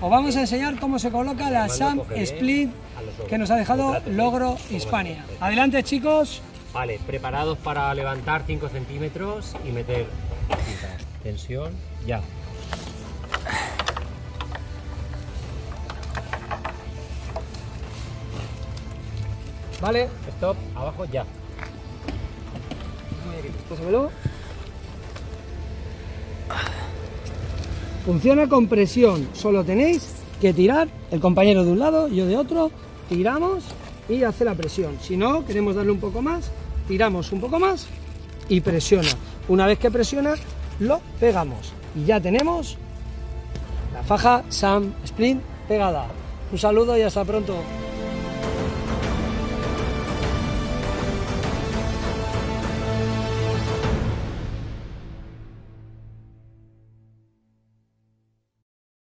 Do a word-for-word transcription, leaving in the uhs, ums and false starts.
Os vamos a enseñar cómo se coloca la Sam Split que nos ha dejado Logro Hispania. Adelante, chicos. Vale, preparados para levantar cinco centímetros y meter cinta. Tensión, ya. Vale, stop, abajo, ya. Pásamelo. Funciona con presión, solo tenéis que tirar, el compañero de un lado, yo de otro, tiramos y hace la presión. Si no, queremos darle un poco más, tiramos un poco más y presiona. Una vez que presiona, lo pegamos y ya tenemos la faja Sam Split pegada. Un saludo y hasta pronto.